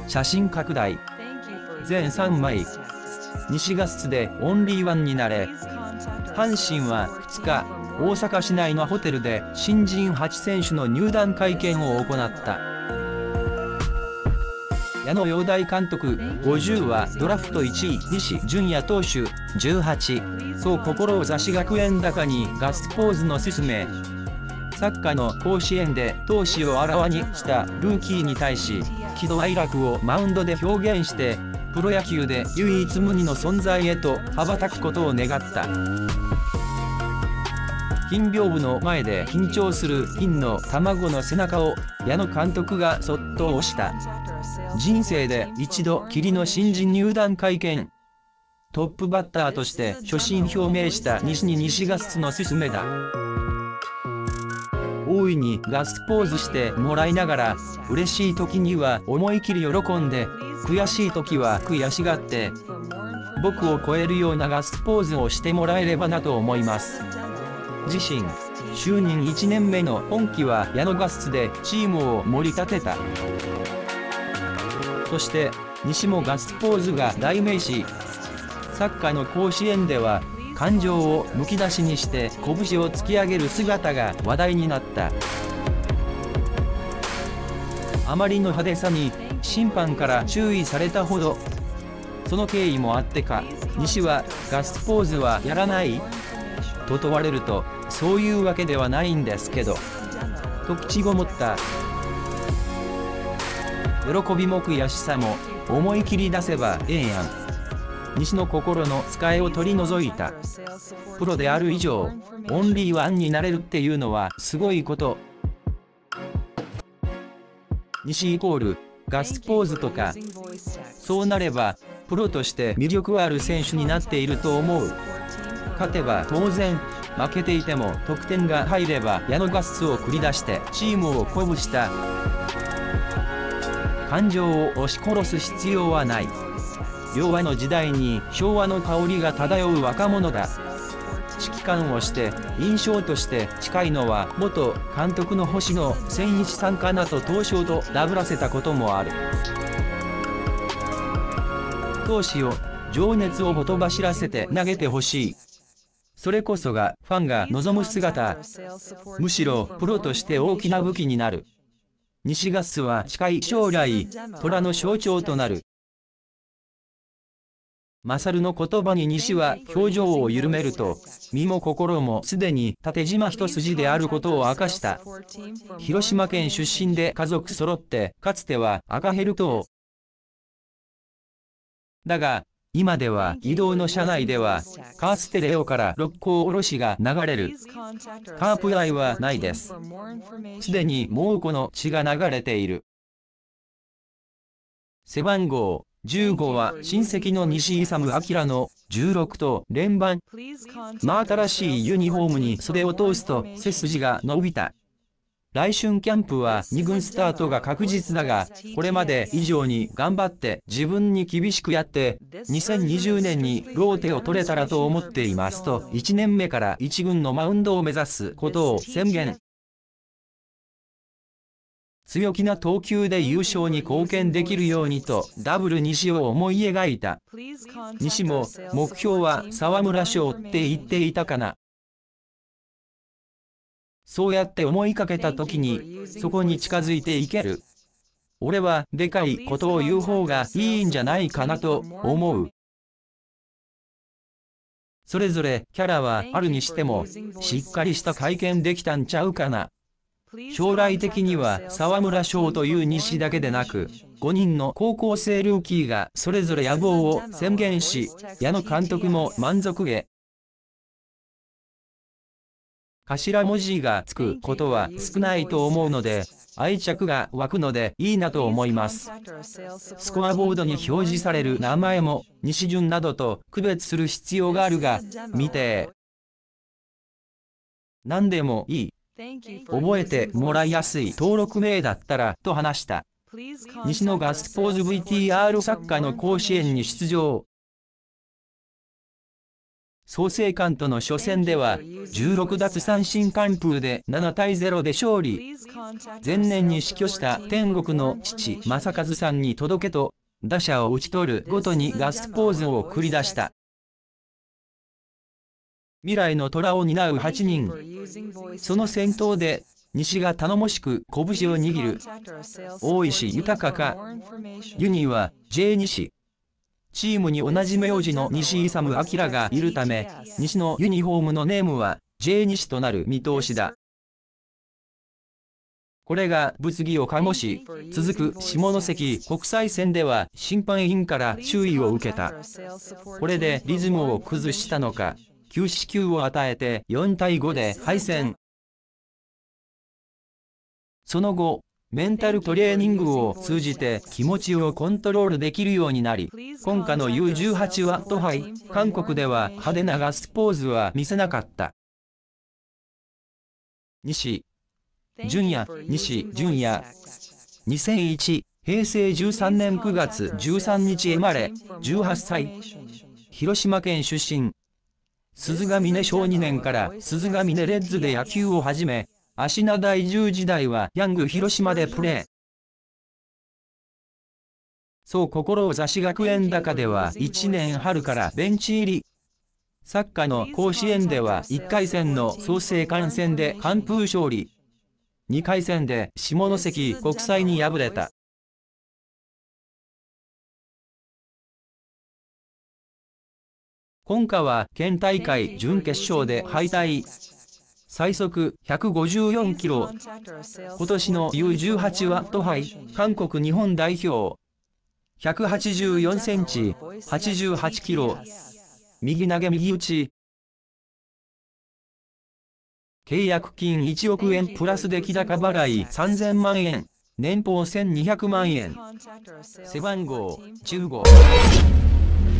写真拡大。全3枚。西ガスでオンリーワンになれ。阪神は2日、大阪市内のホテルで新人8選手の入団会見を行った。矢野洋大監督50はドラフト1位西純也投手18と志学園高にガッツポーズの勧め。サッカーの甲子園で闘志をあらわにしたルーキーに対し喜怒哀楽をマウンドで表現してプロ野球で唯一無二の存在へと羽ばたくことを願った。金屏風の前で緊張する金の卵の背中を矢野監督がそっと押した。人生で一度きりの新人入団会見。トップバッターとして初心表明した西に西ガッツの勧めだ。大いにガッツポーズしてもらいながら、嬉しい時には思い切り喜んで、悔しい時は悔しがって、僕を超えるようなガッツポーズをしてもらえればなと思います。自身就任1年目の今季は矢野ガッツでチームを盛り立てた。そして西もガッツポーズが代名詞。サッカーの甲子園では感情をむき出しにして拳を突き上げる姿が話題になった。あまりの派手さに審判から注意されたほど。その経緯もあってか西はガッツポーズはやらないと問われると、そういうわけではないんですけどと口ごもった。喜びも悔しさも思い切り出せばええやん。西の心の使いを取り除いた。プロである以上オンリーワンになれるっていうのはすごいこと。西イコールガッツポーズとか、そうなればプロとして魅力ある選手になっていると思う。勝てば当然、負けていても得点が入れば矢野ガッツを繰り出してチームを鼓舞した。感情を押し殺す必要はない。令和の時代に昭和の香りが漂う若者だ。指揮官をして印象として近いのは元監督の星野千一さんかなと東証とダブらせたこともある。闘志を情熱をほとばしらせて投げてほしい。それこそがファンが望む姿。むしろプロとして大きな武器になる。西ガッツは近い将来虎の象徴となる。勝の言葉に西は表情を緩めると、身も心もすでに縦縞一筋であることを明かした。広島県出身で家族揃ってかつては赤ヘル党だが、今では移動の車内ではカーステレオから六甲おろしが流れる。カープ愛はないです。すでに猛虎の血が流れている。背番号15は親戚の西勇明の16と連番。真新しいユニフォームに袖を通すと背筋が伸びた。来春キャンプは2軍スタートが確実だが、これまで以上に頑張って自分に厳しくやって、2020年にローテを取れたらと思っていますと1年目から1軍のマウンドを目指すことを宣言。強気な投球で優勝に貢献できるようにとダブル西を思い描いた。西も目標は沢村賞って言っていたかな。そうやって思いかけた時にそこに近づいていける。俺はでかいことを言う方がいいんじゃないかなと思う。それぞれキャラはあるにしてもしっかりした会見できたんちゃうかな。将来的には沢村賞という西だけでなく5人の高校生ルーキーがそれぞれ野望を宣言し、矢野監督も満足げ。頭文字がつくことは少ないと思うので愛着が湧くのでいいなと思います。スコアボードに表示される名前も西順などと区別する必要があるが、見て何でもいい。覚えてもらいやすい登録名だったらと話した。西のガッツポーズ VTR サッカーの甲子園に出場。 創成館との初戦では、16奪三振完封で7対0で勝利。前年に死去した天国の父正和さんに届けと、打者を打ち取るごとにガッツポーズを繰り出した。未来の虎を担う8人。その先頭で、西が頼もしく拳を握る。大石豊か。ユニは J 西。チームに同じ名字の西勇明がいるため、西のユニフォームのネームは J 西となる見通しだ。これが物議を醸し、続く下関国際戦では審判員から注意を受けた。これでリズムを崩したのか、9四球を与えて4対5で敗戦。その後、メンタルトレーニングを通じて気持ちをコントロールできるようになり、今夏の U18 ワット杯、韓国では派手なガッツポーズは見せなかった。西純也、2001、平成13年9月13日生まれ、18歳。広島県出身。鈴ヶ峰小2年から鈴ヶ峰レッズで野球を始め、芦名第10時代はヤング広島でプレー。そう志学園高では1年春からベンチ入り。サッカーの甲子園では1回戦の創成館戦で完封勝利。2回戦で下関国際に敗れた。今夏は県大会準決勝で敗退。最速154キロ。今年の U18 ワット杯、韓国日本代表。184センチ、88キロ。右投げ右打ち。契約金1億円プラス出来高払い3000万円。年俸1200万円。背番号15。